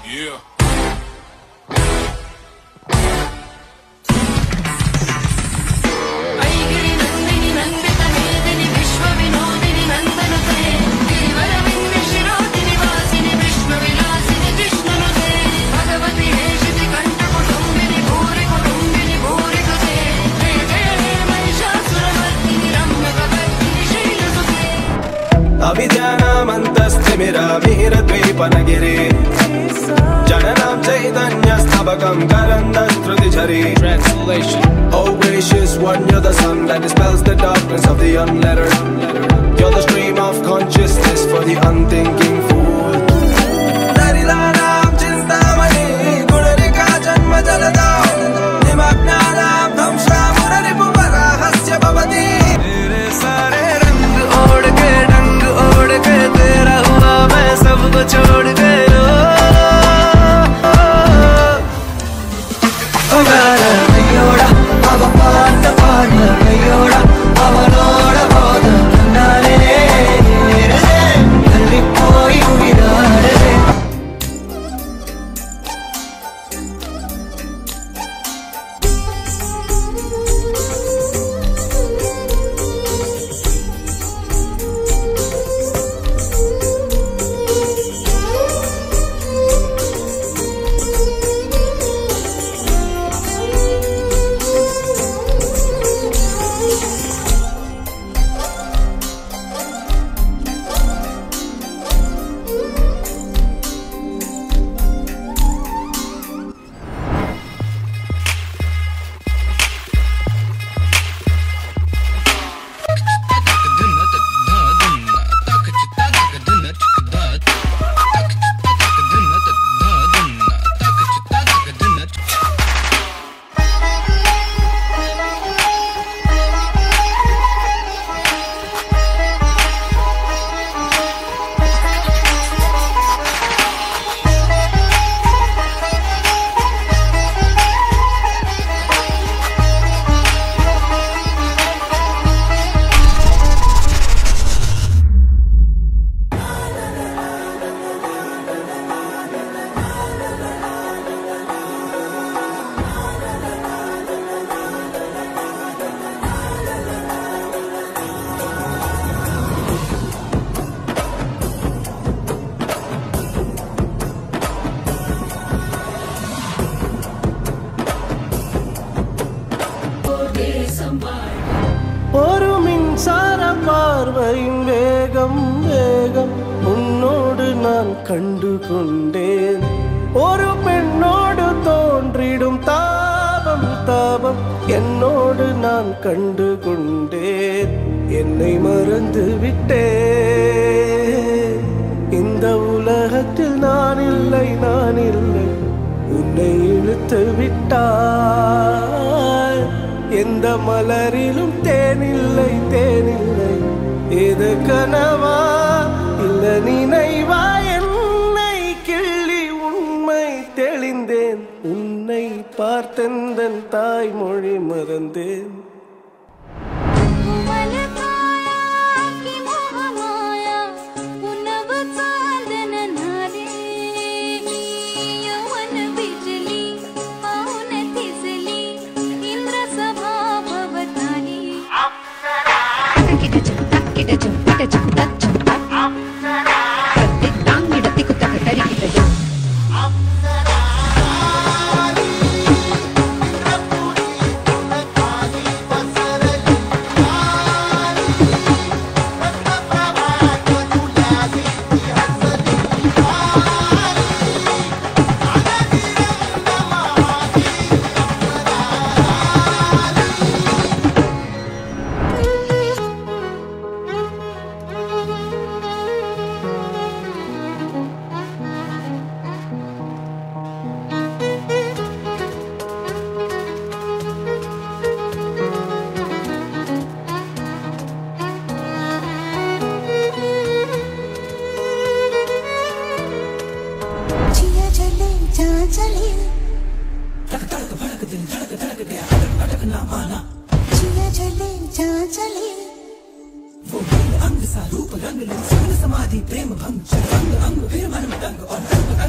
Yeah. अभिज्ञानमन्तस्थिमिरमिहिरद्वीपनगिरि जननां चैतन्यस्तबकं करन्दस्रुतिझरि. Translation. Oh gracious one, you're the sun that dispels the darkness of the unlettered. You're the stream of consciousness for the unthinking fool. Narilanam chintamani gurarika janma jalada nimagnalam dhamsha muraripu parahasya bhavati. Tere sare rang od ke dang od ke tera hua main sabko chhod ke ro. Ogara ayoda ava paata paadna ayoda avanoda boda nare kalli poi uvirare. ஒரு மின்சார பார்வையின் வேகம் வேகம் உன்னோடு நான் கண்டு கொண்டேன். ஒரு பெண்ணோடு தோன்றிடும் தாபம் தாபம் என்னோடு நான் கண்டு கொண்டேன். என்னை மறந்து விட்டேன். இந்த உலகத்தில் நான் இல்லை நான் இல்லை, உன்னை இழுத்து விட்டாய். எந்த மலரிலும் தேனில்லை தேனில்லை, இது கனவா இல்ல நினைவா? என்னை கிள்ளி உண்மை தெளிந்தேன். உன்னை பார்த்தெந்தன் தாய்மொழி மறந்தேன். अंग सा रूप रंग ले सगल समाधि प्रेम भंग अंग अंग फिर मन में दंग और